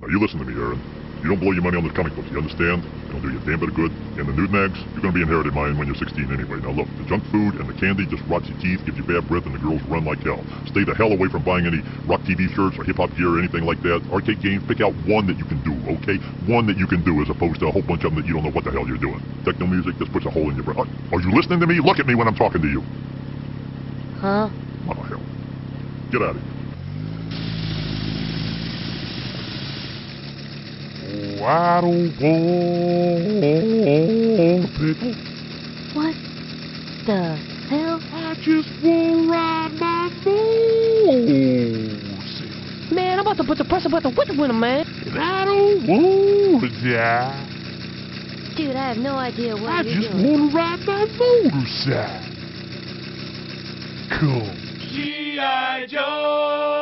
Now you listen to me, Aaron. You don't blow your money on the comic books, you understand? They don't do you a damn bit of good. And the nude mags, you're going to be inherited mine when you're 16 anyway. Now look, the junk food and the candy just rots your teeth, gives you bad breath, and the girls run like hell. Stay the hell away from buying any rock TV shirts or hip-hop gear or anything like that. Arcade games, pick out one that you can do, okay? One that you can do as opposed to a whole bunch of them that you don't know what the hell you're doing. Techno music just puts a hole in your brain. Are you listening to me? Look at me when I'm talking to you. Huh? Oh, hell. Get out of here. Oh, I don't want a pickle. What the hell? I just want to ride my motorcycle. Man, I'm about to put the pressure button with the winner, man. And I don't want to die. Dude, I have no idea what I you're just doing. want to ride my motorcycle. Come. G.I. Joe!